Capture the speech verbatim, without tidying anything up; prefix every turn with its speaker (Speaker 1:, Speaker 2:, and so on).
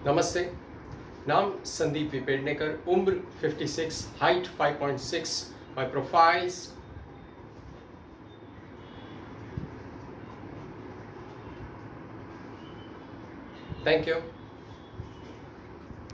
Speaker 1: Namaste. Naam Sandeep Vipednekar, Umr fifty-six, height five point six. My profiles. Thank you.